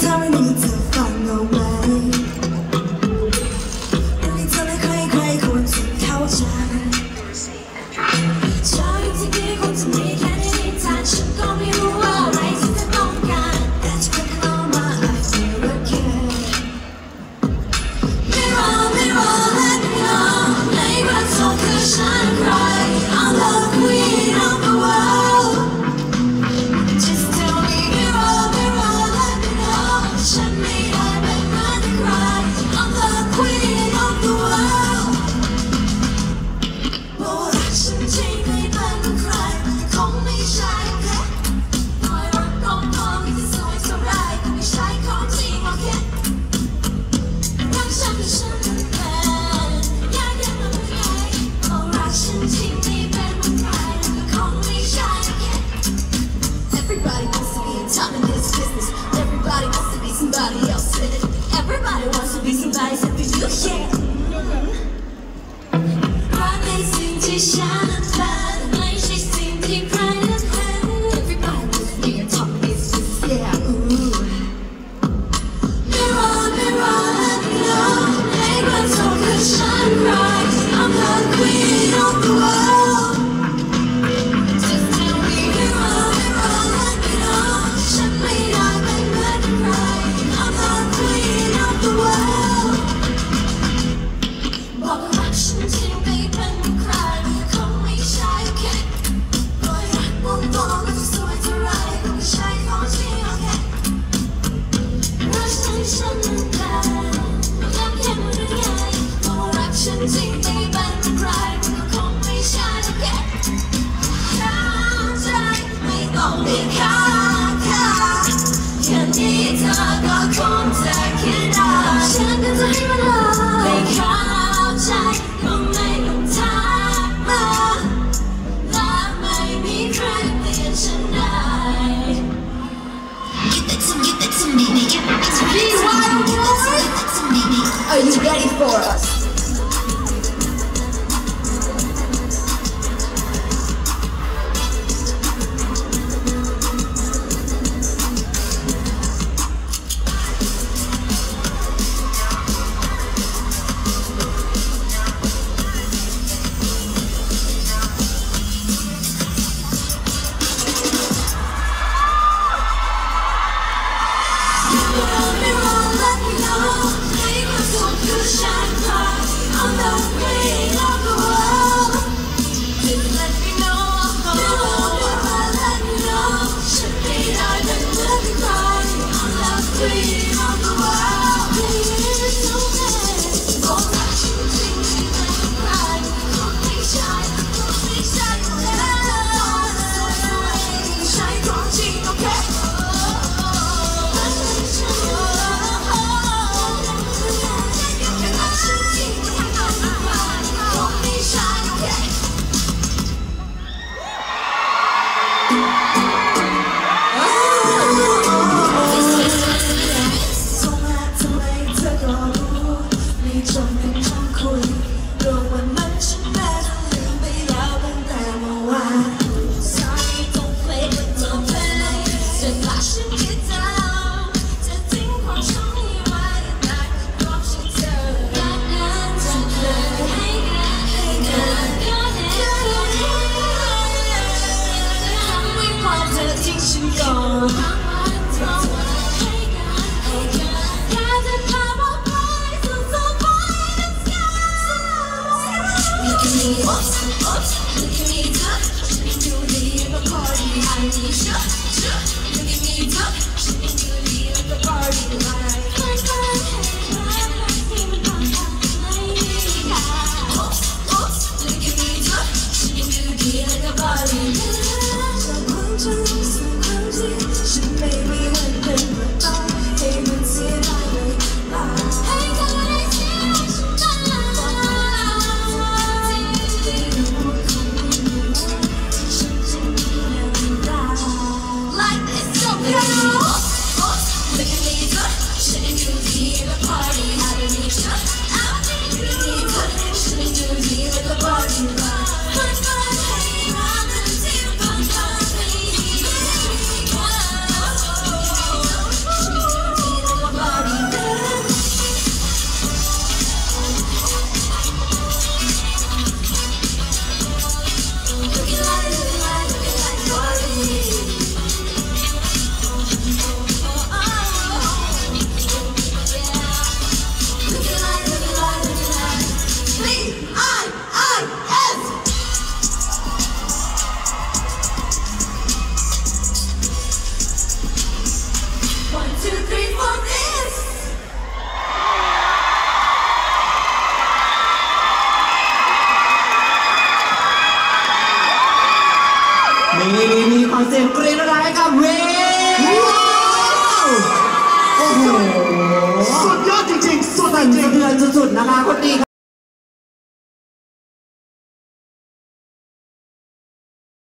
Are you ready for us? ขอเสียงกรี๊ดอะไรกับเวโอ้โหสุดยอดจริงๆสุดสั่นสะเทือนสุดๆนะคะคนดี